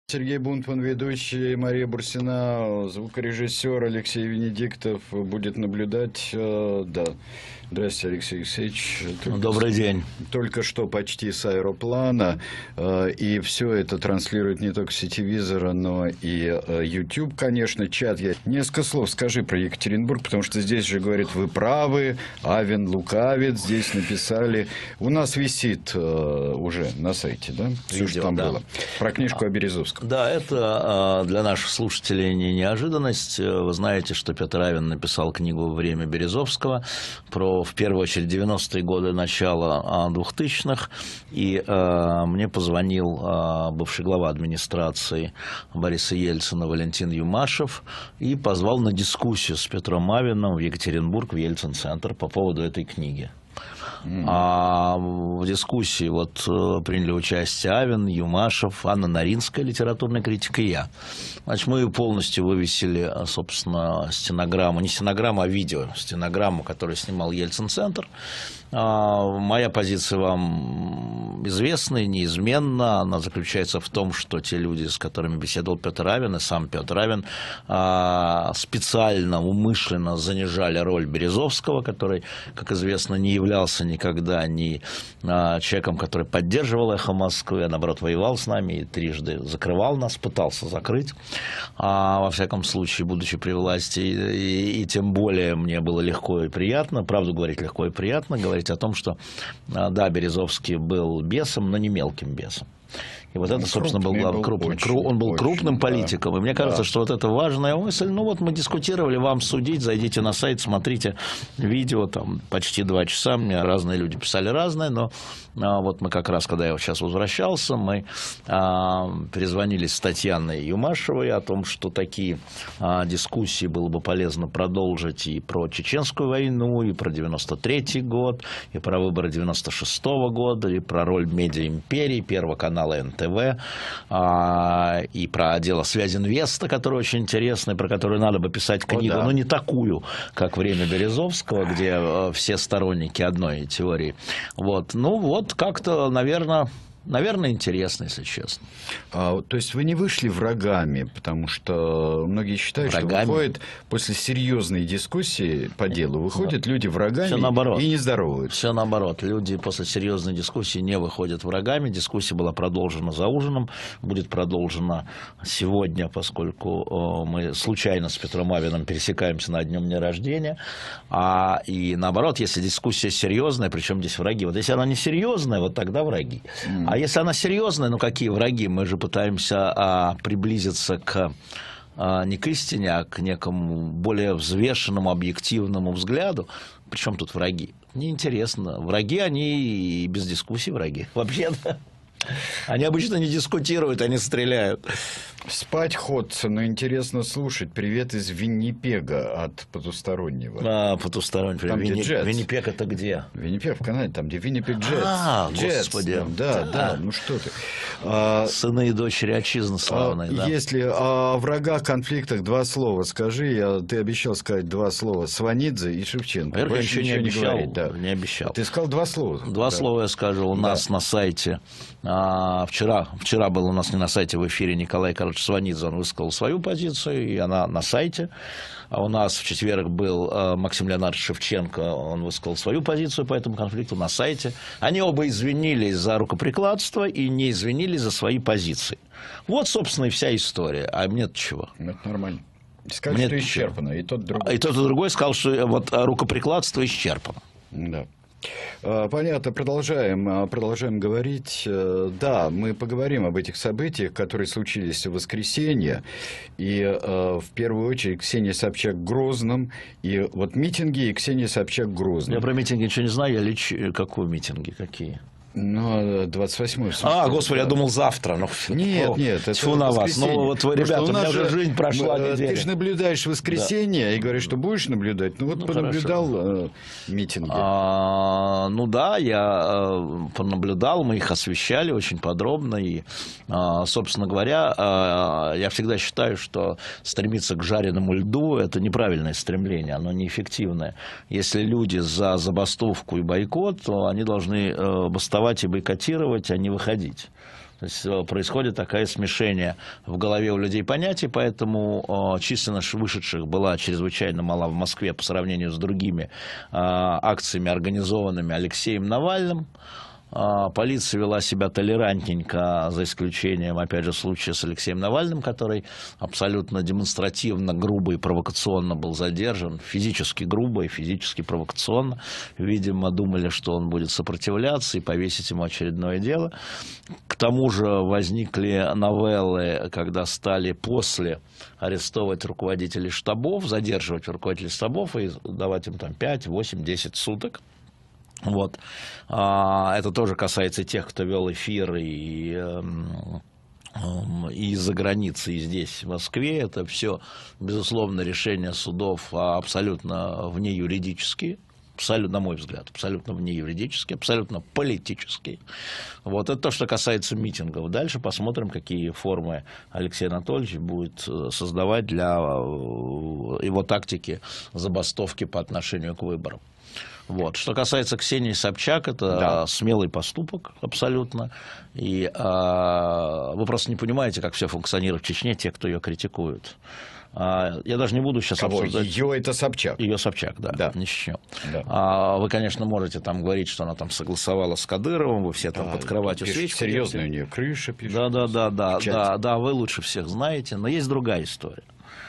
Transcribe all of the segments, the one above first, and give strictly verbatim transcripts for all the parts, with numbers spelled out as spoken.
Сергей Бунтман, ведущий, Мария Бурсина, звукорежиссер Алексей Венедиктов будет наблюдать. Да. Здравствуйте, Алексей Алексеевич. Только Добрый день. Только что почти с аэроплана, и все это транслирует не только сетевизора, но и YouTube, конечно, чат. Я несколько слов скажи про Екатеринбург, потому что здесь же говорят, вы правы, Авен лукавит, здесь написали. У нас висит уже на сайте, да? Все, Видео, что там да. было. Про книжку о Березовском. Да, это для наших слушателей не неожиданность. Вы знаете, что Петр Авен написал книгу «Время Березовского» про, в первую очередь, девяностые годы, начало двухтысячных. И э, мне позвонил э, бывший глава администрации Бориса Ельцина Валентин Юмашев и позвал на дискуссию с Петром Авеном в Екатеринбург, в Ельцин-центр по поводу этой книги. А в дискуссии вот приняли участие Авен, Юмашев, Анна Наринская, литературная критика, и я. Значит, мы полностью вывесили, собственно, стенограмму, не стенограмму, а видео, стенограмму, которую снимал Ельцин-центр. Моя позиция вам известна и неизменна. Она заключается в том, что те люди, с которыми беседовал Петр Авен, и сам Петр Авен, специально, умышленно занижали роль Березовского, который, как известно, не являлся никогда ни человеком, который поддерживал «Эхо Москвы», а наоборот воевал с нами и трижды закрывал нас, пытался закрыть, а, во всяком случае, будучи при власти, и, и, и тем более мне было легко и приятно, правду говорить легко и приятно, говорить о том, что, да, Березовский был бесом, но не мелким бесом. И вот это, он собственно, был главный крупный. Очень, он был очень, крупным политиком. Да. И мне кажется, да. что вот это важная мысль. Ну вот мы дискутировали, вам судить, зайдите на сайт, смотрите видео, там почти два часа. Мне разные люди писали разное, но а, вот мы как раз, когда я сейчас возвращался, мы а, перезвонились с Татьяной Юмашевой о том, что такие а, дискуссии было бы полезно продолжить и про Чеченскую войну, и про девяносто третий год, и про выборы девяносто шестого года, и про роль медиаимперии, Первого канала эн тэ вэ, а, и про дело связи инвеста, которое очень интересное, про которое надо бы писать книгу, О, да. но не такую, как «Время Березовского», где а, все сторонники одной теории. Вот. Ну вот, как-то, наверное... Наверное, интересно, если честно. А, то есть вы не вышли врагами, потому что многие считают, врагами. что выходит после серьезной дискуссии по делу, выходят да. люди врагами Все наоборот. и не здороваются. Все наоборот. Люди после серьезной дискуссии не выходят врагами. Дискуссия была продолжена за ужином, будет продолжена сегодня, поскольку мы случайно с Петром Авеном пересекаемся на днем дня рождения. А, и наоборот, если дискуссия серьезная, причем здесь враги. Вот если она не серьезная, вот тогда враги. Mm. А если она серьезная, ну какие враги? Мы же пытаемся а, приблизиться к а, не к истине, а к некому более взвешенному, объективному взгляду. Причем тут враги? Неинтересно. Враги, они и без дискуссий враги. Вообще-то. Они обычно не дискутируют, они стреляют. Спать ходца, но интересно слушать. Привет из Виннипега от потустороннего. А, потусторонний. Там, Винни... Виннипег это где? Виннипег в Канаде, там где Виннипег Джетс. А, Джетс, господи. Да, да, да, ну что ты. А, Сыны и дочери отчизны славной, а, да. Если о врагах, конфликтах два слова скажи. Я, ты обещал сказать два слова. Сванидзе и Шевченко. Я ничего не обещал. Не, говорить, да. не обещал. Ты сказал два слова. Два да. слова я скажу. У да. нас на сайте... А, вчера, вчера был у нас не на сайте, в эфире Николай Карлович Сванидзе, он высказал свою позицию, и она на сайте. А у нас в четверг был а, Максим Леонардович Шевченко, он высказал свою позицию по этому конфликту на сайте. Они оба извинились за рукоприкладство и не извинились за свои позиции. Вот, собственно, и вся история. А мне-то чего? Это нормально. Сказали, что исчерпано, и тот, другой. И тот, и другой сказал, что вот рукоприкладство исчерпано. Да. Понятно, продолжаем, продолжаем говорить. Да, мы поговорим об этих событиях, которые случились в воскресенье. И в первую очередь Ксения Собчак в Грозном. И вот митинги и Ксения Собчак в Грозном. Я про митинги ничего не знаю, я лич... Какие митинги, какие? Ну, двадцать восьмое. А, господи, я думал завтра. Ну, нет, о, нет, это тьфу на вас. Ну, вот вы, ребята, у меня уже жизнь прошла мы, неделя. Ты же наблюдаешь воскресенье да. и говоришь, что будешь наблюдать. Ну, вот ну, понаблюдал э, митинги. А, ну, да, я э, понаблюдал, мы их освещали очень подробно. И, э, собственно говоря, э, я всегда считаю, что стремиться к жареному льду – это неправильное стремление, оно неэффективное. Если люди за забастовку и бойкот, то они должны э, бастовать и бойкотировать, а не выходить. То есть происходит такое смешение в голове у людей понятий, поэтому численность вышедших была чрезвычайно мала в Москве по сравнению с другими акциями, организованными Алексеем Навальным. Полиция вела себя толерантненько, за исключением, опять же, случая с Алексеем Навальным, который абсолютно демонстративно, грубо и провокационно был задержан, физически грубо и физически провокационно. Видимо, думали, что он будет сопротивляться и повесить ему очередное дело. К тому же возникли новеллы, когда стали после арестовывать руководителей штабов, задерживать руководителей штабов и давать им там пять, восемь, десять суток. Вот. Это тоже касается тех, кто вел эфиры и, и из-за границы, и здесь, в Москве. Это все, безусловно, решения судов абсолютно вне юридические. Абсолютно, на мой взгляд, абсолютно вне юридические, абсолютно политические. Вот это то, что касается митингов. Дальше посмотрим, какие формы Алексей Анатольевич будет создавать для его тактики забастовки по отношению к выборам. Вот. Что касается Ксении Собчак, это да. смелый поступок абсолютно. И а, вы просто не понимаете, как все функционирует в Чечне, те, кто ее критикуют. А, я даже не буду сейчас Кого? обсуждать... Ее это Собчак? Ее Собчак, да, да. не Чечню. Да. А, вы, конечно, можете там говорить, что она там согласовала с Кадыровым, вы все там да, под кроватью свечку. Серьезная у нее крыша пишет. Да, да, да, да, да, да, вы лучше всех знаете. Но есть другая история.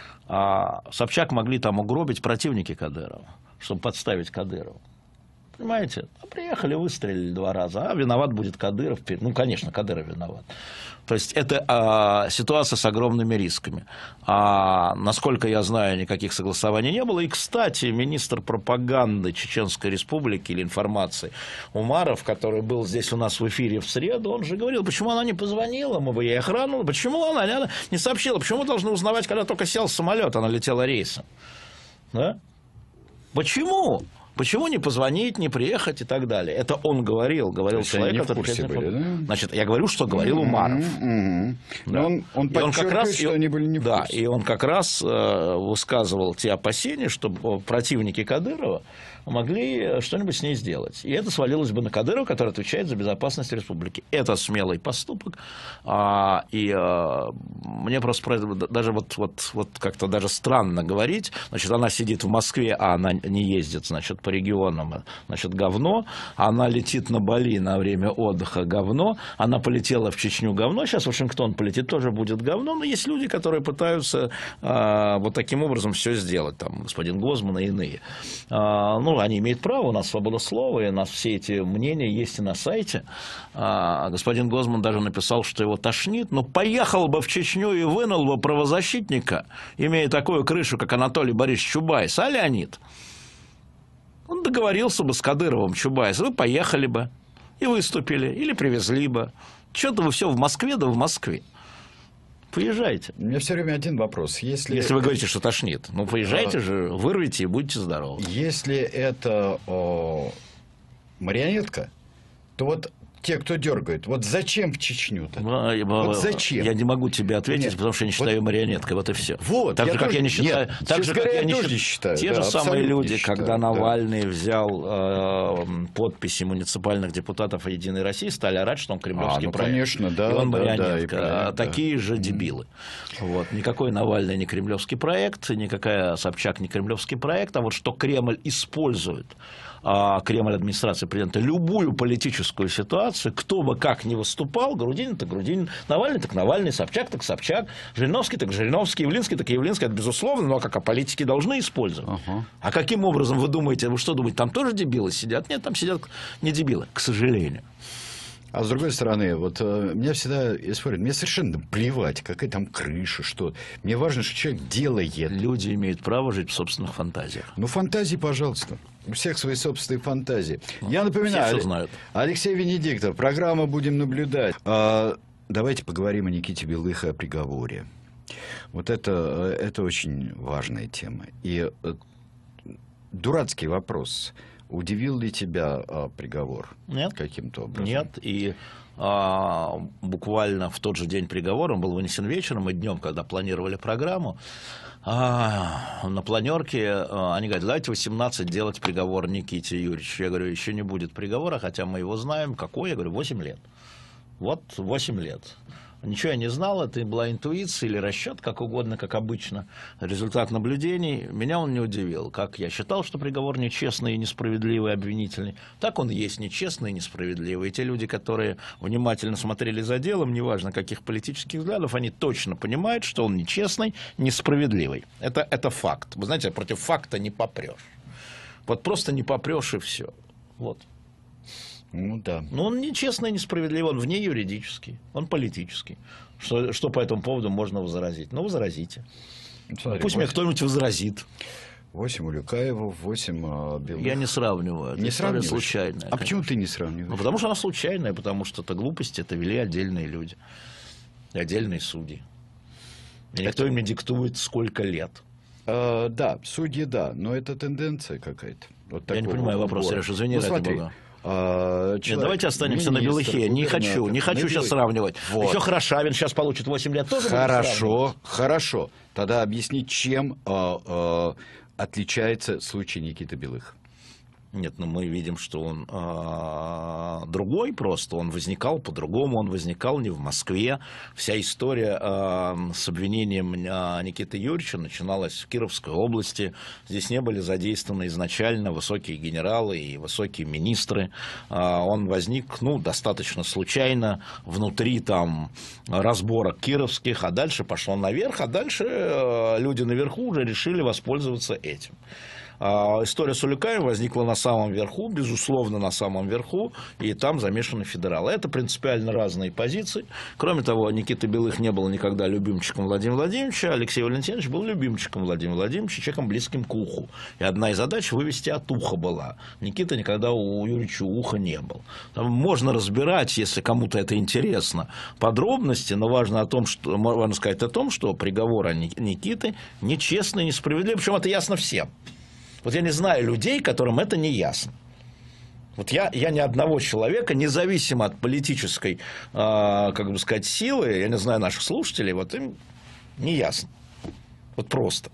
А, Собчак могли там угробить противники Кадырова, чтобы подставить Кадырова. Понимаете? Приехали, выстрелили два раза, а виноват будет Кадыров. Ну, конечно, Кадыров виноват. То есть это а, ситуация с огромными рисками. А, насколько я знаю, никаких согласований не было. И, кстати, министр пропаганды Чеченской Республики или информации Умаров, который был здесь у нас в эфире в среду, он же говорил, почему она не позвонила, мы бы ей охрану, почему она, она не сообщила, почему мы должны узнавать, когда только сел самолет, она летела рейсом. Да? Почему? Почему не позвонить, не приехать и так далее? Это он говорил, говорил человек, который... Были, да? Значит, я говорю, что говорил Умаров. Mm-hmm. Да. Он, он подчеркивает, как раз, что они были не в да, курсе. И он как раз э, высказывал те опасения, что противники Кадырова могли что-нибудь с ней сделать. И это свалилось бы на Кадырова, который отвечает за безопасность республики. Это смелый поступок. А, и а, мне просто даже вот, вот, вот как-то даже странно говорить. Значит, она сидит в Москве, а она не ездит, значит, по регионам, значит, говно. Она летит на Бали на время отдыха, говно. Она полетела в Чечню, говно. Сейчас в Вашингтон полетит, тоже будет говно. Но есть люди, которые пытаются а, вот таким образом все сделать. Там господин Гозман и иные. А, ну, они имеют право, у нас свобода слова, и у нас все эти мнения есть и на сайте. А, господин Гозман даже написал, что его тошнит, но поехал бы в Чечню и вынул бы правозащитника, имея такую крышу, как Анатолий Борисович Чубайс, а Леонид. Он договорился бы с Кадыровым, Чубайс, вы поехали бы и выступили, или привезли бы. Что-то вы все в Москве, да в Москве. Поезжайте. У меня все время один вопрос. Если, Если вы говорите, что тошнит, ну поезжайте а... же, вырвите и будете здоровы. Если это о, марионетка, то вот те, кто дергают, вот зачем в Чечню-то? А, вот зачем? Я не могу тебе ответить, Нет. потому что я не считаю вот... марионеткой, вот и все. Вот, так я же, как тоже... я не считаю, Нет, так же, как я не тоже считаю. считаю. Те да, же самые люди, считаю, когда да. Навальный взял э, подписи муниципальных депутатов Единой России, стали орать, что он кремлевский а, ну, проект. конечно, да. И он да, марионетка. да, а такие да. же дебилы. Вот. Никакой Навальный не кремлевский проект, никакая Собчак не кремлевский проект, а вот что Кремль использует, а Кремль, администрация президента, любую политическую ситуацию, кто бы как ни выступал, Грудинин так Грудинин, Навальный так Навальный, Собчак так Собчак, Жириновский так Жириновский, Явлинский так Явлинский, это безусловно, но как а политики должны использовать. Uh-huh. А каким образом вы думаете, вы что думаете, там тоже дебилы сидят? Нет, там сидят не дебилы, к сожалению. А с другой стороны, вот э, меня всегда спорят, мне совершенно плевать, какая там крыша, что. Мне важно, что человек делает. Люди имеют право жить в собственных фантазиях. Ну, фантазии, пожалуйста. У всех свои собственные фантазии. Ну, Я напоминаю, знают. Алексей Венедиктов, программа «Будем наблюдать». А, давайте поговорим о Никите Белых и о приговоре. Вот это, это очень важная тема. И э, дурацкий вопрос. Удивил ли тебя а, приговор? Нет. Каким-то образом? Нет. И а, буквально в тот же день приговора, он был вынесен вечером и днем, когда планировали программу, а, на планерке а, они говорят, давайте восемнадцать делать приговор Никите Юрьевичу. Я говорю, еще не будет приговора, хотя мы его знаем. Какой? Я говорю, восемь лет. Вот восемь лет. Ничего я не знал, это была интуиция или расчет, как угодно, как обычно. Результат наблюдений. Меня он не удивил. Как я считал, что приговор нечестный и несправедливый, обвинительный, так он и есть нечестный и несправедливый. И те люди, которые внимательно смотрели за делом, неважно каких политических взглядов, они точно понимают, что он нечестный, несправедливый. Это, это факт. Вы знаете, против факта не попрешь. Вот просто не попрешь и все. Вот. Ну да. Но он нечестный и несправедливый, он вне юридический, он политический. Что, что по этому поводу можно возразить? Ну, возразите. Смотри, Пусть мне кто-нибудь возразит. Восемь Улюкаева, восемь а, Белых. Я не сравниваю. Это Не история сравниваешь? случайная. А конечно. почему ты не сравниваешь? Ну, потому что она случайная, потому что это глупости, это вели отдельные люди. И отдельные судьи. И никто им не диктует, сколько лет. А, да, судьи, да, но это тенденция какая-то. Вот Я не такого понимаю вопрос, убора. Сереж, извини, Ну, ради смотри, бога. а, Нет, человек, давайте останемся на министр, Белыхе. Не хочу, губернатор, не хочу на сейчас Белых. сравнивать. Вот. Еще Хорошавин сейчас получит восемь лет. Тоже будем сравнивать? Хорошо, хорошо. Тогда объясни, чем а, а, отличается случай Никиты Белых. Нет, ну мы видим, что он а, другой просто, он возникал по-другому, он возникал не в Москве. Вся история а, с обвинением а, Никиты Юрьевича начиналась в Кировской области. Здесь не были задействованы изначально высокие генералы и высокие министры. А, он возник, ну, достаточно случайно внутри там разборок кировских, а дальше пошел наверх, а дальше а, люди наверху уже решили воспользоваться этим. А история с Улюкаевым возникла на самом верху, безусловно, на самом верху, и там замешаны федералы. Это принципиально разные позиции. Кроме того, Никита Белых не был никогда любимчиком Владимира Владимировича, Алексей Валентинович был любимчиком Владимира Владимировича, человеком близким к уху. И одна из задач вывести от уха была. Никита никогда у Юрьевича уха не был. Там можно разбирать, если кому-то это интересно, подробности, но важно, о том, что, важно сказать о том, что приговор Никиты нечестный, несправедливый, причем это ясно всем. Вот я не знаю людей, которым это не ясно. Вот я, я ни одного человека, независимо от политической, э, как бы сказать, силы, я не знаю наших слушателей, вот им не ясно. Вот просто.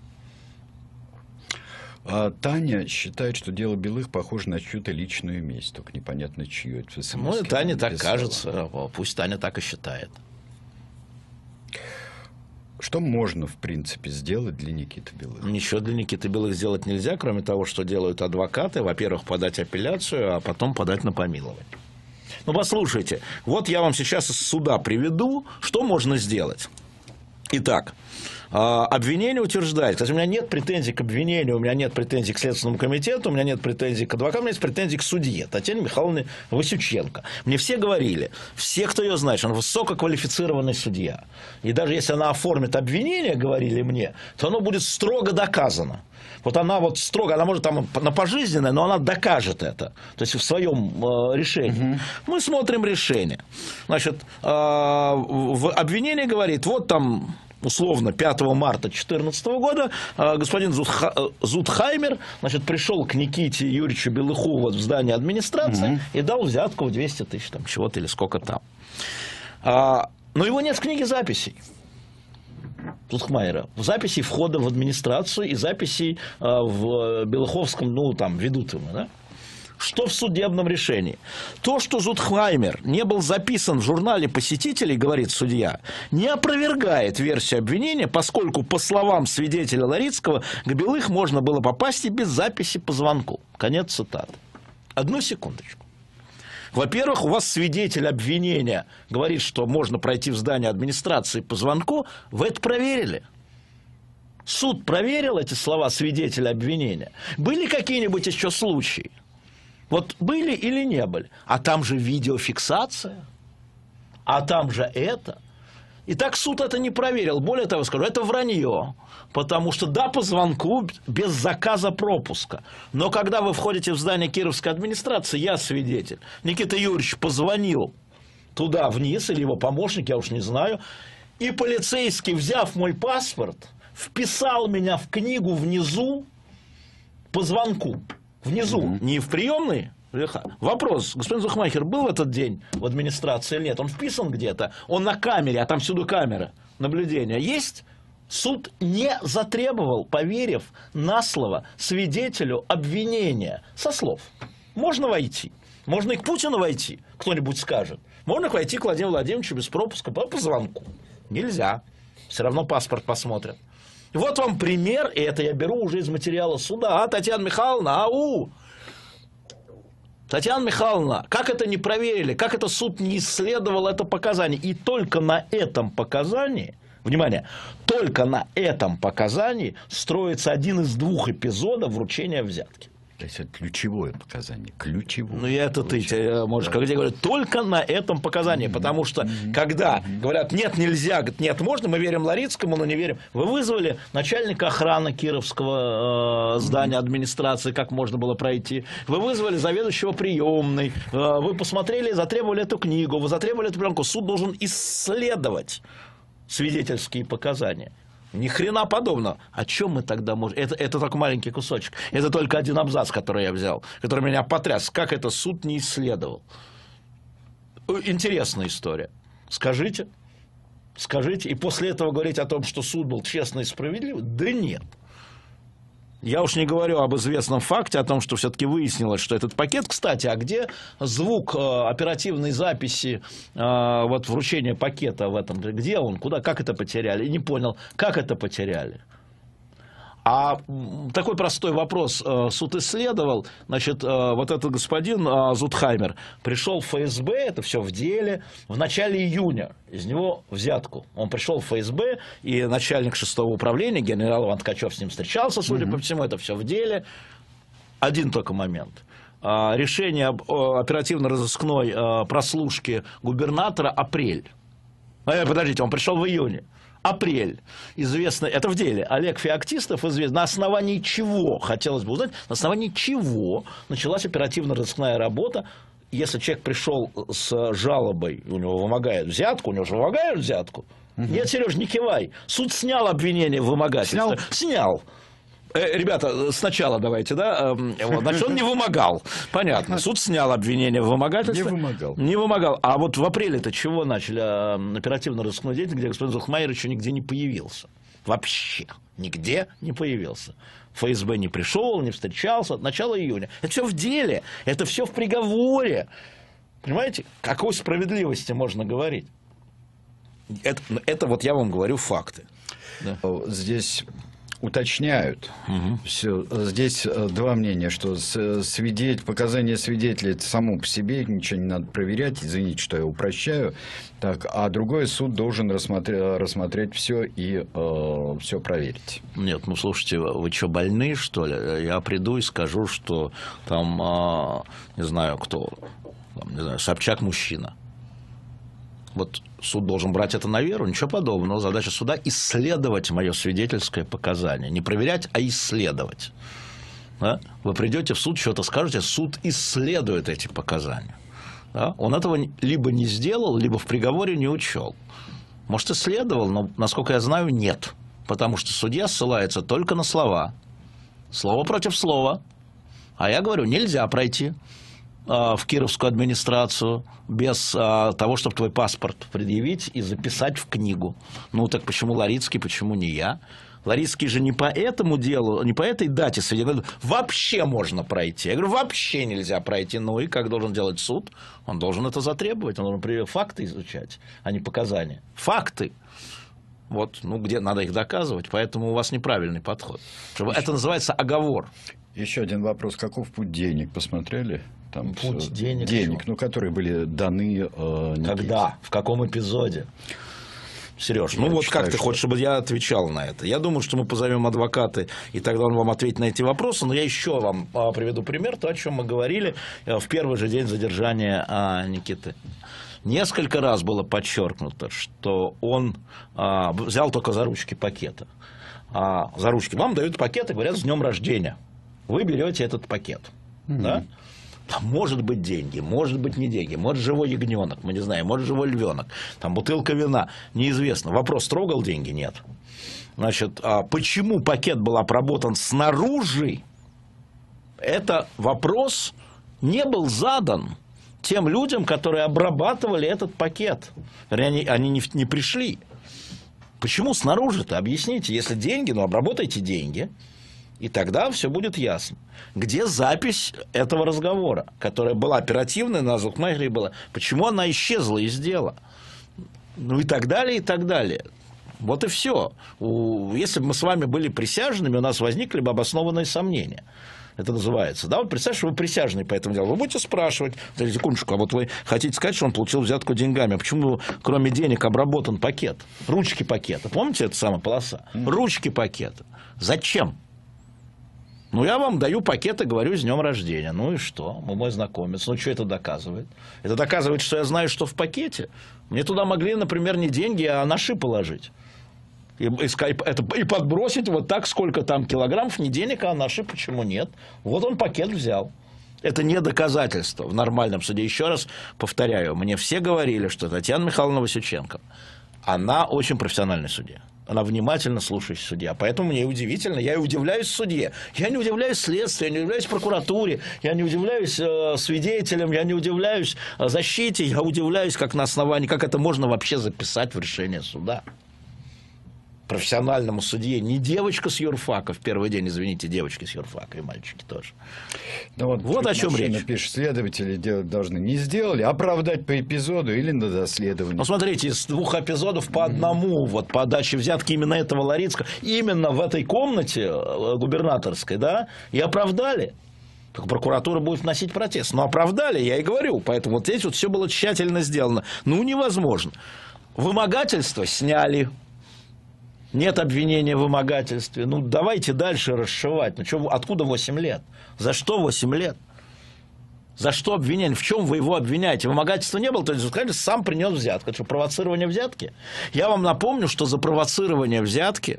А Таня считает, что дело Белых похоже на чью-то личную месть, только непонятно чью. Это в Ну, и Таня так написала. кажется, пусть Таня так и считает. Что можно, в принципе, сделать для Никиты Белых? Ничего для Никиты Белых сделать нельзя, кроме того, что делают адвокаты. Во-первых, подать апелляцию, а потом подать на помилование. Ну, послушайте, вот я вам сейчас из суда приведу, что можно сделать. Итак, обвинение утверждает, кстати, у меня нет претензий к обвинению, у меня нет претензий к Следственному комитету, у меня нет претензий к адвокату, у меня есть претензий к судье Татьяне Михайловне Васюченко. Мне все говорили, все, кто ее знает, что она высококвалифицированный судья. И даже если она оформит обвинение, говорили мне, то оно будет строго доказано. Вот она вот строго, она может там на пожизненное, но она докажет это. То есть в своем э, решении. Угу. Мы смотрим решение. Значит, э, в обвинении говорит, вот там условно пятого марта две тысячи четырнадцатого года э, господин Зудха, Зудхаймер, значит, пришел к Никите Юрьевичу Белыху вот в здание администрации угу. и дал взятку в двести тысяч там чего-то или сколько там. А, но его нет в книге записей. Зудхмайера. Записей входа в администрацию и записей э, в Белыховском, ну, там, ведут его, да? Что в судебном решении? То, что Зудхмайер не был записан в журнале посетителей, говорит судья, не опровергает версию обвинения, поскольку, по словам свидетеля Ларицкого, к Белых можно было попасть и без записи по звонку. Конец цитаты. Одну секундочку. Во-первых, у вас свидетель обвинения говорит, что можно пройти в здание администрации по звонку. Вы это проверили? Суд проверил эти слова свидетеля обвинения? Были какие-нибудь еще случаи? Вот были или не были? А там же видеофиксация. А там же это. И так суд это не проверил. Более того, скажу, это вранье. Потому что да, по звонку, без заказа пропуска. Но когда вы входите в здание Кировской администрации, я свидетель. Никита Юрьевич позвонил туда вниз, или его помощник, я уж не знаю. И полицейский, взяв мой паспорт, вписал меня в книгу внизу по звонку. Внизу, mm-hmm. не в приемной. Вопрос, господин Зудхмайер был в этот день в администрации или нет? Он вписан где-то? Он на камере, а там всюду камеры наблюдения есть? Суд не затребовал, поверив на слово свидетелю обвинения. Со слов. Можно войти. Можно и к Путину войти, кто-нибудь скажет. Можно войти к Владимиру Владимировичу без пропуска по, по звонку. Нельзя. Все равно паспорт посмотрят. И вот вам пример, и это я беру уже из материала суда. А, Татьяна Михайловна, ау! Татьяна Михайловна, как это не проверили, как это суд не исследовал это показание? И только на этом показании, внимание, только на этом показании строится один из двух эпизодов вручения взятки. То есть это ключевое показание. Ключевое. Ну, это ты, можешь, да. Как я говорю, только на этом показании. Mm-hmm. Потому что, mm-hmm. когда mm-hmm. говорят, нет, нельзя, говорят, нет, можно, мы верим Ларицкому, но не верим. Вы вызвали начальника охраны Кировского э, здания администрации, как можно было пройти. Вы вызвали заведующего приемной. Э, вы посмотрели, затребовали эту книгу, вы затребовали эту пленку. Суд должен исследовать свидетельские показания. Ни хрена подобного. О чем мы тогда можем? Это, это только маленький кусочек. Это только один абзац, который я взял, который меня потряс. Как это суд не исследовал? Интересная история. Скажите. Скажите. И после этого говорить о том, что суд был честный и справедливый? Да нет. Я уж не говорю об известном факте, о том, что все-таки выяснилось, что этот пакет, кстати, а где звук э, оперативной записи э, вот вручения пакета в этом, где он, куда, как это потеряли? И не понял, как это потеряли. А такой простой вопрос э, суд исследовал. Значит, э, вот этот господин э, Зудхаймер пришел в эф эс бэ, это все в деле, в начале июня. Из него взятку. Он пришел в эф эс бэ, и начальник шестого управления, генерал Иван Ткачев, с ним встречался, судя mm-hmm. по всему, это все в деле. Один только момент. Э, решение об э, оперативно-розыскной э, прослушке губернатора апрель. Э, подождите, он пришел в июне. Апрель. Известно, это в деле. Олег Феоктистов известно. На основании чего, хотелось бы узнать, на основании чего началась оперативно-розыскная работа. Если человек пришел с жалобой, у него вымогают взятку, у него же вымогают взятку. Угу. Нет, Сереж, не кивай. Суд снял обвинение в вымогательстве. Снял? Снял. Ребята, сначала давайте, да? Вот, значит, он не вымогал. Понятно. Суд снял обвинение в вымогательстве. Не вымогал. Не вымогал. А вот в апреле-то чего начали оперативно-розыскную деятельность, где господин Зудхаймер еще нигде не появился? Вообще. Нигде не появился. В эф эс бэ не пришел, не встречался. Начало июня. Это все в деле. Это все в приговоре. Понимаете? Какой справедливости можно говорить? Это, это вот я вам говорю факты. Да. Здесь... уточняют. Угу. Все. Здесь два мнения, что свидетель, показания свидетелей это само по себе, ничего не надо проверять, извините, что я упрощаю. Так, а другой суд должен рассмотреть, рассмотреть все и э, все проверить. Нет, ну слушайте, вы что, больны, что ли? Я приду и скажу, что там, э, не знаю, кто, там, не знаю, Собчак мужчина. Вот суд должен брать это на веру, ничего подобного. Задача суда – исследовать мое свидетельское показание. Не проверять, а исследовать. Да? Вы придете в суд, что-то скажете, суд исследует эти показания. Да? Он этого либо не сделал, либо в приговоре не учел. Может, исследовал, но, насколько я знаю, нет. Потому что судья ссылается только на слова. Слово против слова. А я говорю, нельзя пройти в кировскую администрацию без а, того, чтобы твой паспорт предъявить и записать в книгу. Ну, так почему Ларицкий, почему не я? Ларицкий же не по этому делу, не по этой дате свидетельствует. Вообще можно пройти. Я говорю, вообще нельзя пройти. Ну, и как должен делать суд? Он должен это затребовать. Он должен факты изучать, а не показания. Факты. Вот, ну, где надо их доказывать. Поэтому у вас неправильный подход. Это называется оговор. Еще один вопрос. Каков путь денег? Посмотрели? Там путь денег? Денег, ну, которые были даны... Э, Когда? В каком эпизоде? Сереж, я ну вот считаю, как ты что... хочешь, чтобы я отвечал на это? Я думаю, что мы позовем адвоката, и тогда он вам ответит на эти вопросы. Но я еще вам приведу пример, то, о чем мы говорили в первый же день задержания Никиты. Несколько раз было подчеркнуто, что он а, взял только за ручки пакета. А, за ручки. Вам дают пакет и говорят, с днем рождения. Вы берете этот пакет. Mm-hmm. Да? Там может быть деньги, может быть не деньги, может живой ягненок, мы не знаем, может живой львенок, там бутылка вина, неизвестно. Вопрос, трогал деньги? Нет. Значит, а почему пакет был обработан снаружи? Это вопрос не был задан тем людям, которые обрабатывали этот пакет. Они, они не, не пришли. Почему снаружи-то? Объясните. Если деньги, ну обработайте деньги. И тогда все будет ясно. Где запись этого разговора, которая была оперативная, на Зухмахере была, почему она исчезла из дела? Ну и так далее, и так далее. Вот и все. Если бы мы с вами были присяжными, у нас возникли бы обоснованные сомнения. Это называется. Да, вот представьте, что вы присяжный по этому делу. Вы будете спрашивать, секундочку, а вот вы хотите сказать, что он получил взятку деньгами. А почему, кроме денег, обработан пакет? Ручки пакета. Помните эта самая полоса? Ручки пакета. Зачем? Ну, я вам даю пакет и говорю с днем рождения. Ну и что? Мы мой знакомец. Ну, что это доказывает? Это доказывает, что я знаю, что в пакете. Мне туда могли, например, не деньги, а ноши положить. И, и, это, и подбросить вот так, сколько там килограммов, не денег, а ноши, почему нет? Вот он пакет взял. Это не доказательство в нормальном суде. Еще раз повторяю, мне все говорили, что Татьяна Михайловна Васюченко, она очень профессиональный судья. Она внимательно слушающая судья. Поэтому мне удивительно, я и удивляюсь судье. Я не удивляюсь следствию, я не удивляюсь прокуратуре, я не удивляюсь э, свидетелям, я не удивляюсь э, защите, я удивляюсь, как на основании, как это можно вообще записать в решение суда. Профессиональному судье, не девочка с юрфака в первый день, извините, девочки с юрфака и мальчики тоже. Ну, вот вот о чем речь. Пишет, следователи делать должны не сделали, оправдать по эпизоду или на доследование. Ну, смотрите, из двух эпизодов по одному, mm-hmm. вот по отдаче взятки именно этого Ларицкого, именно в этой комнате губернаторской, да, и оправдали. Так прокуратура будет вносить протест. Но оправдали, я и говорю. Поэтому вот здесь вот все было тщательно сделано. Ну, невозможно. Вымогательство сняли. Нет обвинения в вымогательстве. Ну, давайте дальше расшивать. Ну, что, откуда восемь лет? За что восемь лет? За что обвинение? В чем вы его обвиняете? Вымогательства не было, то есть, скажите, сам принес взятку. Это что, провоцирование взятки? Я вам напомню, что за провоцирование взятки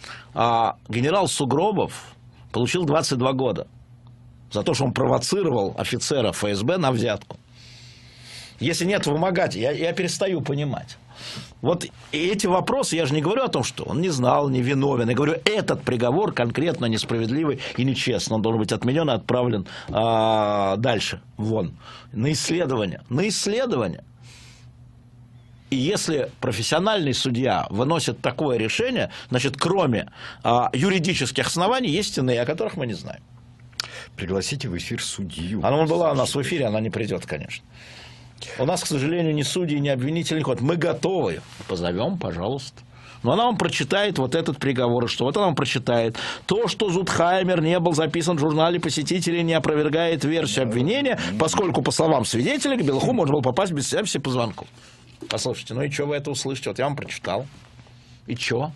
а, генерал Сугробов получил двадцать два года. За то, что он провоцировал офицера эф эс бэ на взятку. Если нет вымогателя, я, я перестаю понимать. Вот эти вопросы, я же не говорю о том, что он не знал, не виновен. Я говорю, этот приговор конкретно несправедливый и нечестный. Он должен быть отменен и отправлен а, дальше, вон, на исследование. На исследование. И если профессиональный судья выносит такое решение, значит, кроме а, юридических оснований, есть иные, о которых мы не знаем. Пригласите в эфир судью. Она была у нас в эфире, она не придет, конечно. У нас, к сожалению, ни судьи, ни обвинители не ходят. Мы готовы. Позовем, пожалуйста. Но она вам прочитает вот этот приговор. Что вот она вам прочитает. То, что Зудхаймер не был записан в журнале посетителей, не опровергает версию обвинения, поскольку, по словам свидетеля, к Белуху можно было попасть без записи по звонку. Послушайте, ну и что вы это услышите? Вот я вам прочитал. И что?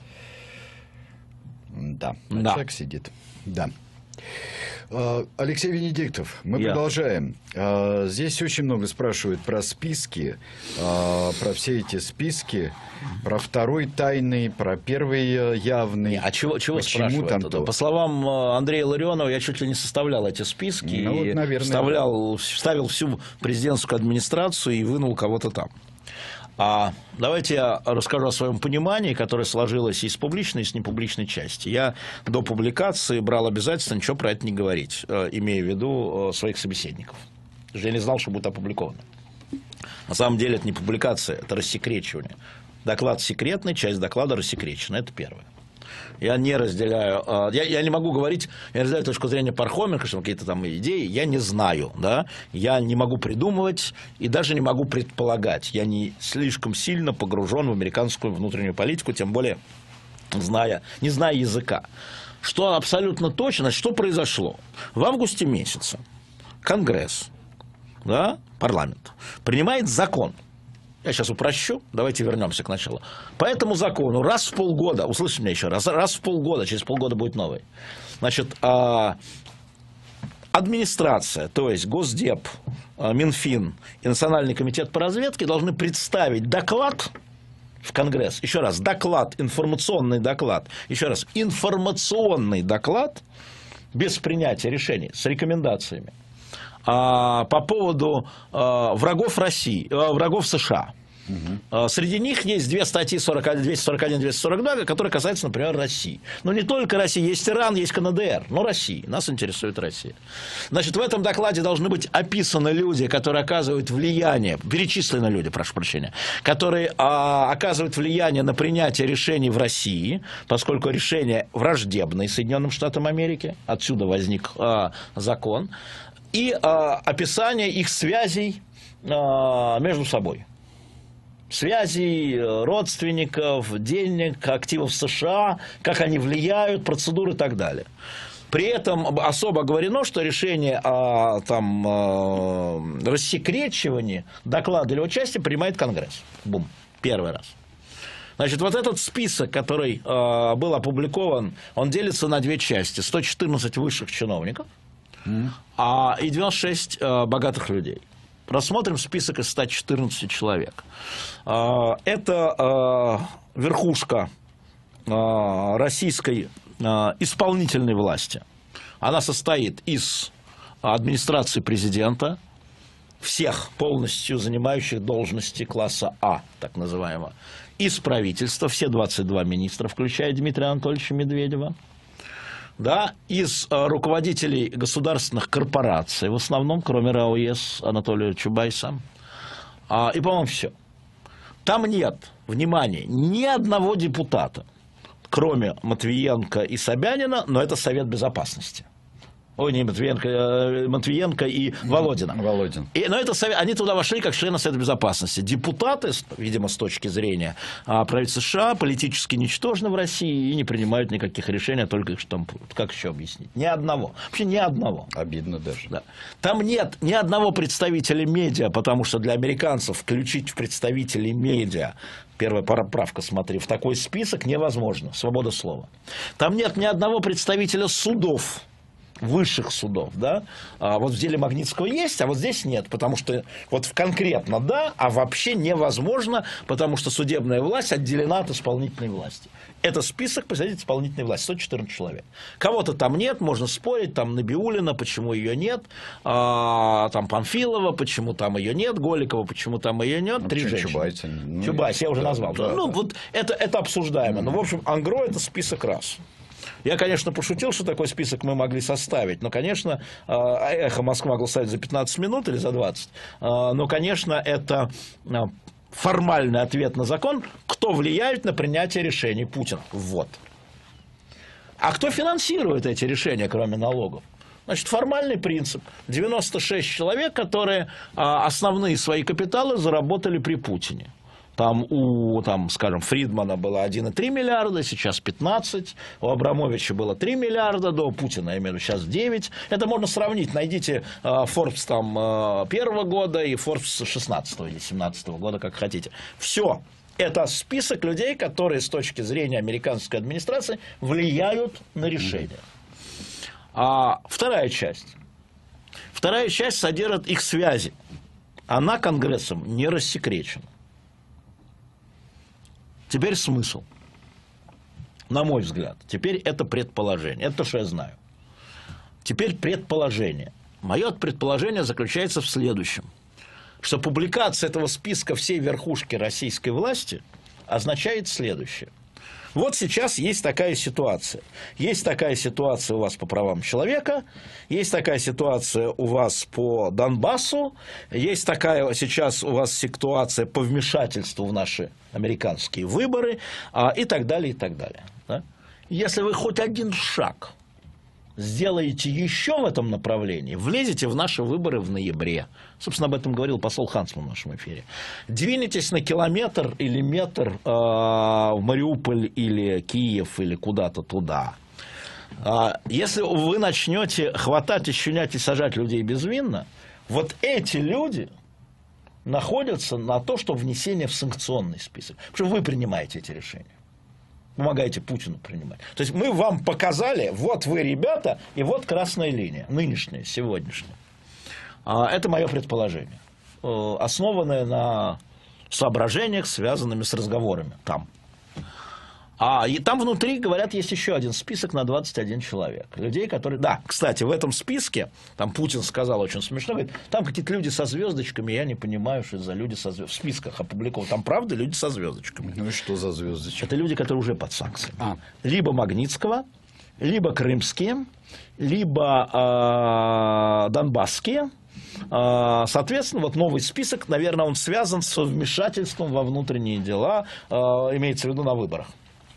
Да, да. Человек сидит. Да. Алексей Венедиктов, мы Я. продолжаем. Здесь очень много спрашивают про списки, про все эти списки, про второй тайный, про первый явный. А чего, чего Почему там то? По словам Андрея Ларионова, я чуть ли не составлял эти списки, ну, и вот, наверное, вставлял, вставил всю президентскую администрацию и вынул кого-то там. А давайте я расскажу о своем понимании, которое сложилось и с публичной, и с непубличной части. Я до публикации брал обязательство ничего про это не говорить, имея в виду своих собеседников. Потому что я не знал, что будет опубликовано. На самом деле это не публикация, это рассекречивание. Доклад секретный, часть доклада рассекречена. Это первое. Я не разделяю, я, я не могу говорить, я разделяю точку зрения Пархоменко, что какие-то там идеи, я не знаю, да, я не могу придумывать и даже не могу предполагать, я не слишком сильно погружен в американскую внутреннюю политику, тем более зная, не зная языка. Что абсолютно точно, что произошло? В августе месяце Конгресс, да, парламент, принимает закон. Я сейчас упрощу, давайте вернемся к началу. По этому закону раз в полгода, услышите меня еще раз, раз в полгода, через полгода будет новый, значит, администрация, то есть Госдеп, Минфин и Национальный комитет по разведке должны представить доклад в Конгресс. Еще раз, доклад, информационный доклад. Еще раз, информационный доклад без принятия решений, с рекомендациями. По поводу врагов России, врагов США. Угу. Среди них есть две статьи двести сорок один двести сорок два, которые касаются, например, России. Но не только России. Есть Иран, есть КНДР. Но Россия. Нас интересует Россия. Значит, в этом докладе должны быть описаны люди, которые оказывают влияние, перечислены люди, прошу прощения, которые а, оказывают влияние на принятие решений в России, поскольку решения враждебные Соединенным Штатам Америки. Отсюда возник а, закон. И а, описание их связей а, между собой. Связей, родственников, денег, активов США, как они влияют, процедуры и так далее. При этом особо говорено, что решение о там, о рассекречивании доклада или участия принимает Конгресс. Бум. Первый раз. Значит, вот этот список, который э, был опубликован, он делится на две части. сто четырнадцать высших чиновников mm. а, и девяносто шесть э, богатых людей. Рассмотрим список из ста четырнадцати человек. Э, это э, верхушка э, российской э, исполнительной власти. Она состоит из администрации президента, всех полностью занимающих должности класса А, так называемого, из правительства, все двадцать два министра, включая Дмитрия Анатольевича Медведева, да, из э, руководителей государственных корпораций, в основном, кроме РАО ЕС Анатолия Чубайса, а, и, по-моему, все. Там нет, внимание, ни одного депутата, кроме Матвиенко и Собянина, но это Совет Безопасности. Ой, не Матвиенко, Матвиенко и Володина. Володин. И, но это, они туда вошли как члены Совета Безопасности. Депутаты, видимо, с точки зрения правительства США, политически ничтожны в России и не принимают никаких решений, только их штампуют. Как еще объяснить? Ни одного. Вообще ни одного. Обидно даже. Да. Там нет ни одного представителя медиа, потому что для американцев включить в представителей медиа, первая поправка, смотри, в такой список невозможно. Свобода слова. Там нет ни одного представителя судов, высших судов, да, а вот в деле Магнитского есть, а вот здесь нет, потому что вот конкретно да, а вообще невозможно, потому что судебная власть отделена от исполнительной власти. Это список представителей исполнительной власти, сто четырнадцать человек. Кого-то там нет, можно спорить, там Набиуллина, почему ее нет, а, там Панфилова, почему там ее нет, Голикова, почему там ее нет, ну, три женщины. Чубайс, ну, Чубайс, я уже да, назвал. Да, ну, да. Вот это, это обсуждаемо, mm-hmm. но, в общем, ангро это список раз. Я, конечно, пошутил, что такой список мы могли составить, но, конечно, «Эхо Москва» могло составить за пятнадцать минут или за двадцать, но, конечно, это формальный ответ на закон, кто влияет на принятие решений. Путин. Вот. А кто финансирует эти решения, кроме налогов? Значит, формальный принцип. девяносто шесть человек, которые основные свои капиталы заработали при Путине. Там у, там, скажем, Фридмана было один и три миллиарда, сейчас пятнадцать, у Абрамовича было три миллиарда, до Путина, я имею в виду, сейчас девять. Это можно сравнить, найдите э, Forbes там, э, первого года и Forbes шестнадцатого или семнадцатого года, как хотите. Все. Это список людей, которые с точки зрения американской администрации влияют на решения. А вторая часть. Вторая часть содержит их связи. Она Конгрессом не рассекречена. Теперь смысл. На мой взгляд. Теперь это предположение. Это то, что я знаю. Теперь предположение. Мое предположение заключается в следующем. Что публикация этого списка всей верхушки российской власти означает следующее. Вот сейчас есть такая ситуация. Есть такая ситуация у вас по правам человека, есть такая ситуация у вас по Донбассу, есть такая сейчас у вас ситуация по вмешательству в наши американские выборы а, и так далее, и так далее. Да? Если вы хоть один шаг сделаете еще в этом направлении, влезете в наши выборы в ноябре. Собственно, об этом говорил посол Хансман в нашем эфире. Двинетесь на километр или метр э, в Мариуполь или Киев или куда-то туда. Э, если вы начнете хватать, исчунять и сажать людей безвинно, вот эти люди находятся на то, что внесение в санкционный список. Потому что вы принимаете эти решения. Помогаете Путину принимать. То есть мы вам показали, вот вы, ребята, и вот красная линия, нынешняя, сегодняшняя. Это мое предположение, основанное на соображениях, связанными с разговорами там. А и там внутри, говорят, есть еще один список на двадцать один человек. Людей, которые... Да, кстати, в этом списке, там Путин сказал очень смешно, говорит, там какие-то люди со звездочками, я не понимаю, что это за люди со звездочками. В списках опубликованы. Там, правда, люди со звездочками. Ну и что за звездочки? Это люди, которые уже под санкциями. А. Либо Магнитского, либо крымские, либо э, донбасские. Э, соответственно, вот новый список, наверное, он связан с вмешательством во внутренние дела, э, имеется в виду на выборах.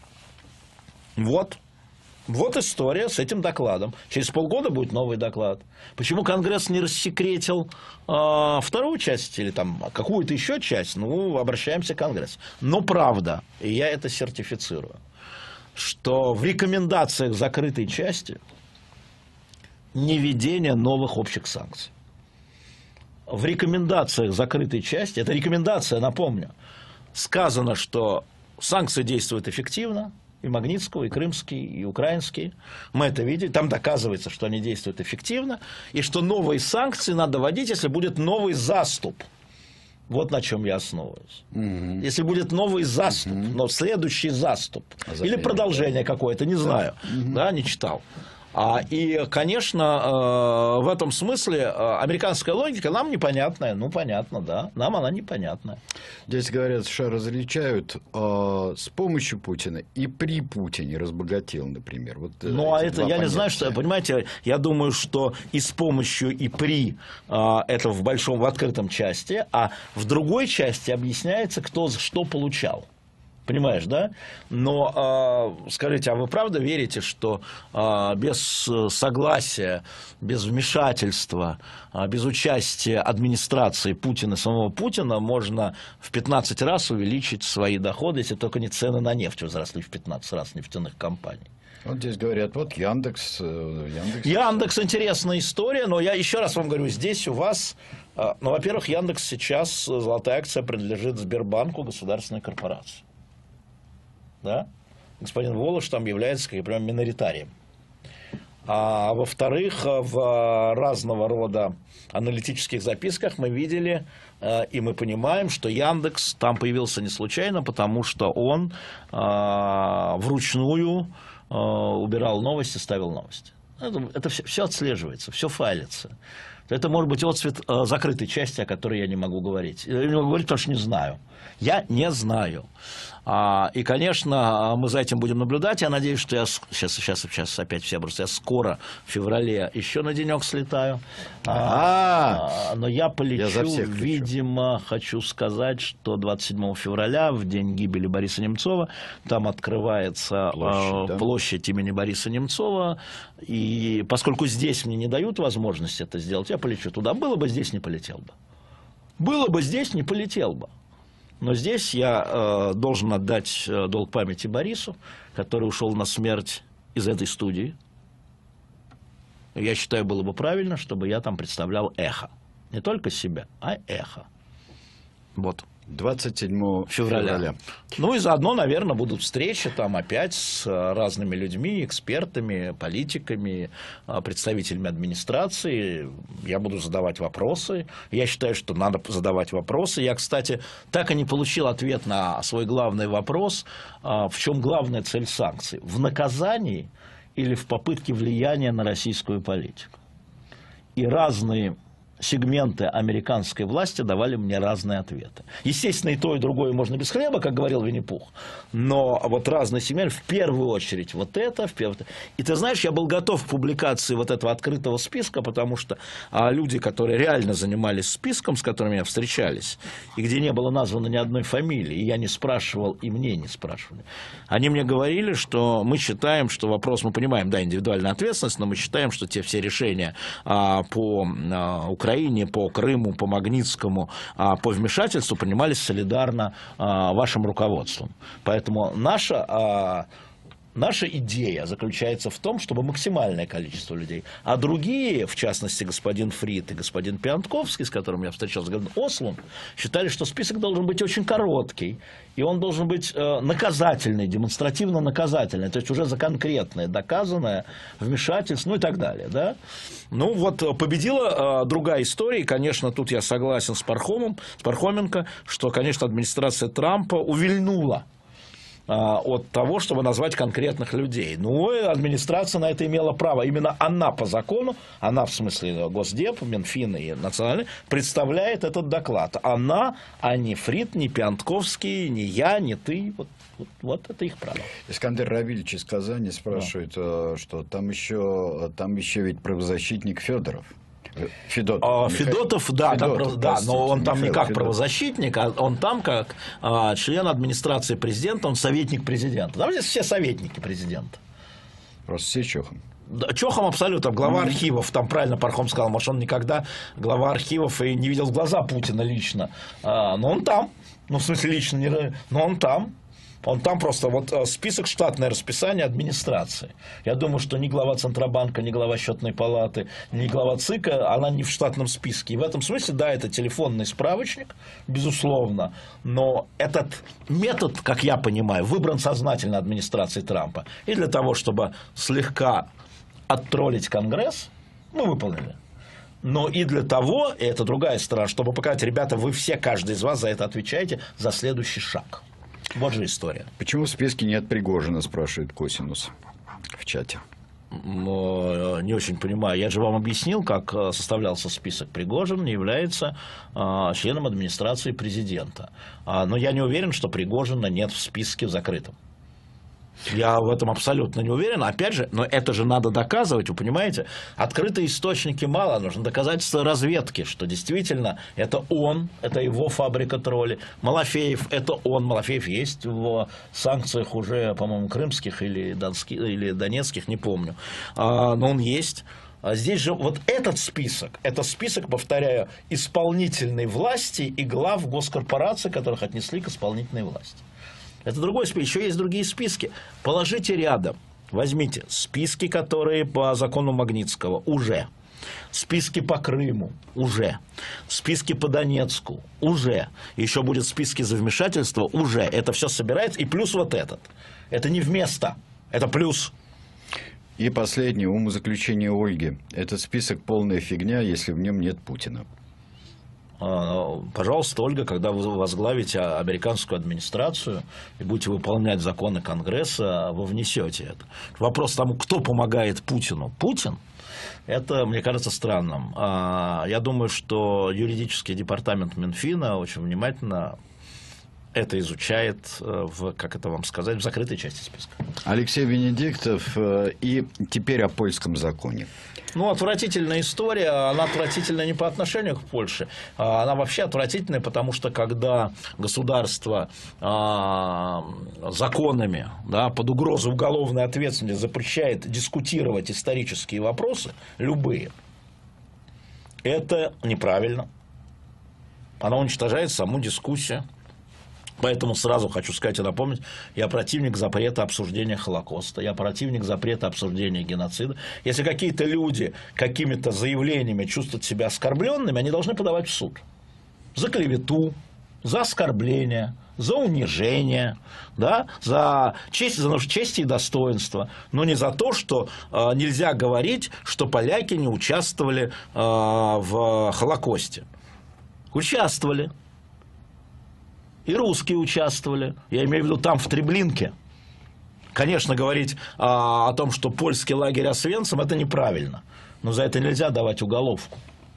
Вот. Вот история с этим докладом. Через полгода будет новый доклад. Почему Конгресс не рассекретил э, вторую часть или там какую-то еще часть? Ну, обращаемся к Конгрессу. Но правда, и я это сертифицирую, что в рекомендациях закрытой части не введение новых общих санкций. В рекомендациях закрытой части, это рекомендация, напомню, сказано, что санкции действуют эффективно, и Магнитского, и крымские, и украинские. Мы это видели. Там доказывается, что они действуют эффективно, и что новые санкции надо вводить, если будет новый заступ. Вот на чем я основываюсь. Mm-hmm. Если будет новый заступ, mm-hmm. но следующий заступ, а или продолжение какое-то, не знаю, mm-hmm. да, не читал. А, и, конечно, в этом смысле американская логика нам непонятная. Ну, понятно, да. Нам она непонятная. Здесь, говорят, США различают э, с помощью Путина и при Путине разбогател, например. Вот, ну, а это я понятия. Не знаю, что... Понимаете, я думаю, что и с помощью, и при э, это в большом, в открытом части, а в другой части объясняется, кто что получал. Понимаешь, да? Но э, скажите, а вы правда верите, что э, без согласия, без вмешательства, э, без участия администрации Путина, самого Путина, можно в пятнадцать раз увеличить свои доходы, если только не цены на нефть возросли в пятнадцать раз нефтяных компаний? Вот здесь говорят, вот Яндекс. Яндекс, Яндекс интересная история, но я еще раз вам говорю, здесь у вас, э, ну, во-первых, Яндекс сейчас, золотая акция принадлежит Сбербанку, государственной корпорации. Да? Господин Волош там является, как я понимаю, миноритарием. А во-вторых, в разного рода аналитических записках мы видели и мы понимаем, что Яндекс там появился не случайно, потому что он вручную убирал новости, ставил новости. Это, это все, все отслеживается, все файлится. Это может быть отцвет закрытой части, о которой я не могу говорить. Я не могу говорить, потому что не знаю. Я не знаю. И, конечно, мы за этим будем наблюдать. Я надеюсь, что я сейчас, сейчас, сейчас опять все бросят. Я скоро, в феврале, еще на денек слетаю. А-а-а. Но я полечу, я видимо, хочу сказать, что двадцать седьмого февраля, в день гибели Бориса Немцова, там открывается площадь, да? площадь имени Бориса Немцова. И поскольку здесь мне не дают возможности это сделать, я полечу туда. Было бы здесь, не полетел бы. Было бы здесь, не полетел бы. Но здесь я э, должен отдать э, долг памяти Борису, который ушел на смерть из этой студии. Я считаю, было бы правильно, чтобы я там представлял эхо. Не только себя, а эхо. Вот. двадцать седьмого февраля. Ну и заодно, наверное, будут встречи там опять с разными людьми, экспертами, политиками, представителями администрации. Я буду задавать вопросы. Я считаю, что надо задавать вопросы. Я, кстати, так и не получил ответ на свой главный вопрос. В чем главная цель санкций? В наказании или в попытке влияния на российскую политику? И разные сегменты американской власти давали мне разные ответы. Естественно, и то, и другое можно без хлеба, как говорил Винни-Пух, но вот разные сегменты, в первую очередь вот это, в первую... И ты знаешь, я был готов к публикации вот этого открытого списка, потому что а, люди, которые реально занимались списком, с которыми я встречались, и где не было названо ни одной фамилии, и я не спрашивал, и мне не спрашивали, они мне говорили, что мы считаем, что вопрос, мы понимаем, да, индивидуальная ответственность, но мы считаем, что те все решения а, по а, Украине, по Крыму, по Магнитскому, по вмешательству принимались солидарно вашим руководством. Поэтому наша, наша идея заключается в том, чтобы максимальное количество людей, а другие, в частности, господин Фрид и господин Пиантковский, с которым я встречался, господин Ослун, считали, что список должен быть очень короткий, и он должен быть наказательный, демонстративно наказательный, то есть уже за конкретное, доказанное вмешательство, ну и так далее. Да? Ну вот победила другая история, и, конечно, тут я согласен с Пархомом, с Пархоменко, что, конечно, администрация Трампа увильнула от того, чтобы назвать конкретных людей. Ну, и администрация на это имела право. Именно она по закону, она в смысле Госдеп, Минфин и Национальный, представляет этот доклад. Она, а не Фрид, не Пиантковский, не я, не ты. Вот, вот, вот это их право. Искандер Равильевич из Казани спрашивает, да. что там еще, там еще ведь правозащитник Федоров. Федотов, а, Михаил... Федотов, да, Федотов, там, да, но он там Михаил не как Федотов. правозащитник, а он там как а, член администрации президента, он советник президента. Там здесь все советники президента. Просто все Чохом. Да, Чохом абсолютно, глава mm-hmm. архивов, там правильно Пархом сказал, может, он никогда глава архивов и не видел в глаза Путина лично, а, но он там, ну, в смысле лично, не, но он там. Он там просто вот список, штатное расписание администрации. Я думаю, что ни глава Центробанка, ни глава Счетной палаты, ни глава ЦИКа, она не в штатном списке. И в этом смысле, да, это телефонный справочник, безусловно. Но этот метод, как я понимаю, выбран сознательно администрацией Трампа. И для того, чтобы слегка оттроллить Конгресс, мы выполнили. Но и для того, и это другая сторона, чтобы показать, ребята, вы все, каждый из вас за это отвечаете, за следующий шаг. Вот же история. Почему в списке нет Пригожина, спрашивает Косинус в чате. Не очень понимаю. Я же вам объяснил, как составлялся список. Пригожин является членом администрации президента. Но я не уверен, что Пригожина нет в списке закрытом. Я в этом абсолютно не уверен. Опять же, но это же надо доказывать, вы понимаете? Открытые источники мало, нужно доказательства разведки, что действительно это он, это его фабрика тролли. Малафеев – это он. Малафеев есть в санкциях уже, по-моему, крымских или, донских, или донецких, не помню. А, но он есть. А здесь же вот этот список, это список, повторяю, исполнительной власти и глав госкорпораций, которых отнесли к исполнительной власти. Это другой список. Еще есть другие списки. Положите рядом. Возьмите списки, которые по закону Магнитского уже. Списки по Крыму уже. Списки по Донецку уже. Еще будет списки за вмешательство уже. Это все собирается. И плюс вот этот. Это не вместо. Это плюс. И последнее умозаключение Ольги. Этот список полная фигня, если в нем нет Путина. Пожалуйста, Ольга, когда вы возглавите американскую администрацию и будете выполнять законы Конгресса, вы внесете это. Вопрос тому, кто помогает Путину. Путин? Это, мне кажется, странным. Я думаю, что юридический департамент Минфина очень внимательно это изучает, в, как это вам сказать, в закрытой части списка. Алексей Венедиктов. И теперь о польском законе. Ну, отвратительная история, она отвратительна не по отношению к Польше, она вообще отвратительная, потому что когда государство а, законами, да, под угрозой уголовной ответственности запрещает дискутировать исторические вопросы, любые, это неправильно, она уничтожает саму дискуссию. Поэтому сразу хочу сказать и напомнить, я противник запрета обсуждения Холокоста, я противник запрета обсуждения геноцида. Если какие-то люди какими-то заявлениями чувствуют себя оскорбленными, они должны подавать в суд. За клевету, за оскорбление, за унижение, да, за честь, за честь и достоинство, но не за то, что э, нельзя говорить, что поляки не участвовали э, в Холокосте. Участвовали. И русские участвовали. Я имею в виду там, в Треблинке. Конечно, говорить а, о том, что польский лагерь Освенцим, это неправильно. Но за это нельзя давать уголовку.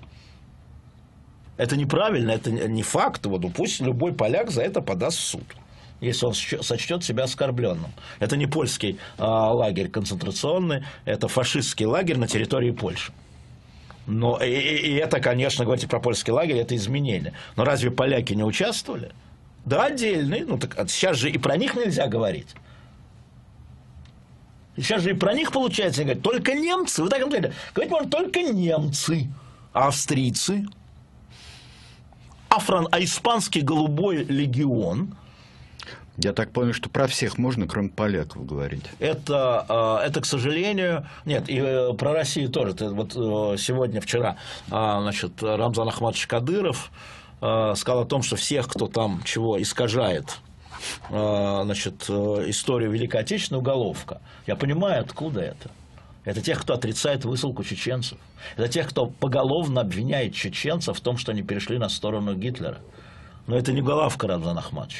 Это неправильно, это не факт. Вот, пусть любой поляк за это подаст в суд, если он сочтет себя оскорбленным. Это не польский а, лагерь концентрационный, это фашистский лагерь на территории Польши. Но, и, и это, конечно, говорить про польский лагерь, это изменение. Но разве поляки не участвовали? Да, отдельные. Ну, так сейчас же и про них нельзя говорить. Сейчас же и про них получается говорить. Только немцы. Вы так говорите. Говорить можно только немцы. А австрийцы? А, фран... а испанский голубой легион? Я так понял, что про всех можно, кроме поляков, говорить. Это, это, к сожалению, нет, и про Россию тоже. Вот сегодня, вчера, значит, Рамзан Ахматович Кадыров сказал о том, что всех, кто там чего искажает, значит, историю Великой Отечественной, уголовка. Я понимаю, откуда это. Это тех, кто отрицает высылку чеченцев. Это тех, кто поголовно обвиняет чеченцев в том, что они перешли на сторону Гитлера. Но это не уголовка, Рамзан Ахматович.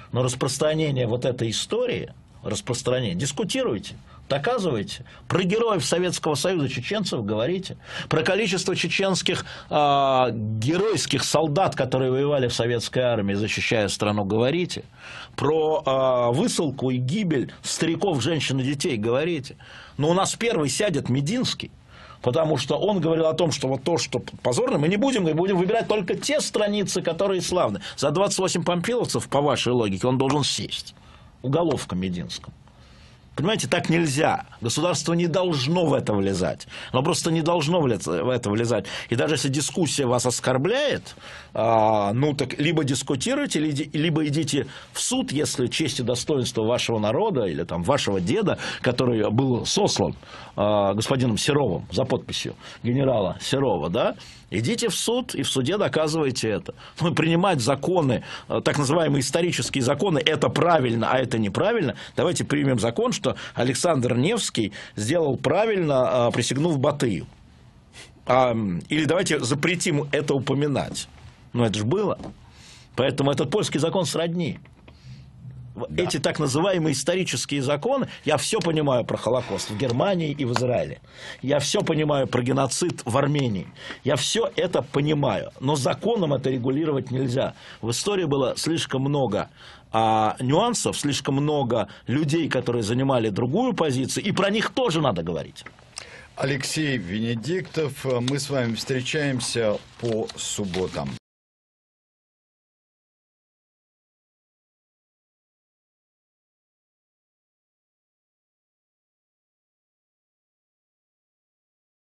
Но распространение вот этой истории, распространение, дискутируйте, доказывайте. Про героев Советского Союза, чеченцев говорите. Про количество чеченских э, геройских солдат, которые воевали в советской армии, защищая страну, говорите. Про э, высылку и гибель стариков, женщин и детей говорите. Но у нас первый сядет Мединский. Потому что он говорил о том, что вот то, что позорно, мы не будем, мы будем выбирать только те страницы, которые славны. За двадцать восемь памфиловцев, по вашей логике, он должен сесть. Уголовка Мединском. Понимаете, так нельзя. Государство не должно в это влезать. Оно просто не должно в это влезать. И даже если дискуссия вас оскорбляет, а, ну так либо дискутируйте, либо идите в суд, если честь и достоинство вашего народа или там вашего деда, который был сослан а, господином Серовым за подписью генерала Серова, да, идите в суд и в суде доказывайте это. Ну, принимать законы, так называемые исторические законы, это правильно, а это неправильно. Давайте примем закон, что Александр Невский сделал правильно, присягнув Батыю. Или давайте запретим это упоминать. Ну, это же было. Поэтому этот польский закон сродни. Да. Эти так называемые исторические законы, я все понимаю про Холокост в Германии и в Израиле. Я все понимаю про геноцид в Армении. Я все это понимаю. Но законом это регулировать нельзя. В истории было слишком много а, нюансов, слишком много людей, которые занимали другую позицию, и про них тоже надо говорить. Алексей Венедиктов, мы с вами встречаемся по субботам.